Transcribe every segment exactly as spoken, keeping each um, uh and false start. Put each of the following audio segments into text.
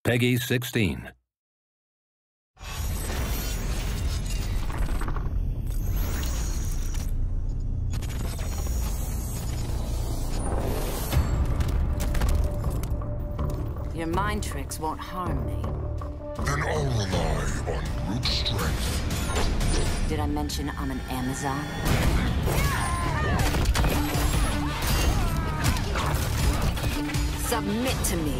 Peggy sixteen. Your mind tricks won't harm me. Then I'll rely on brute strength. Did I mention I'm an Amazon? Submit to me.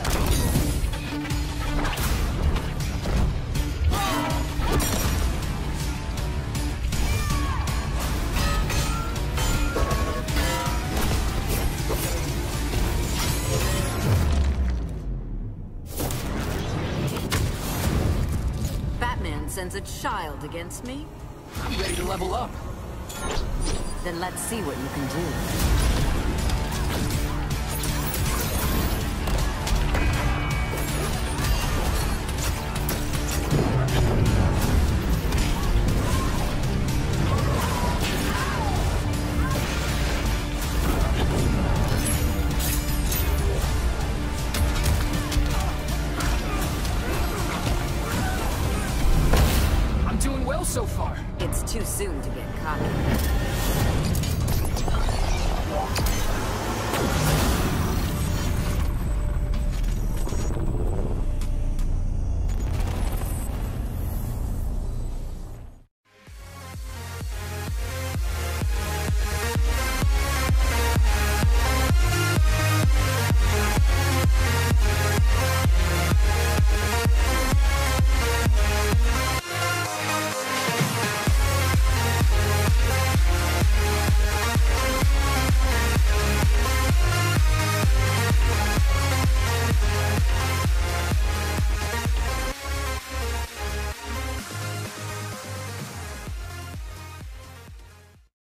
Batman sends a child against me? I'm ready to level up. Then let's see what you can do. Doing well so far. It's too soon to get cocky.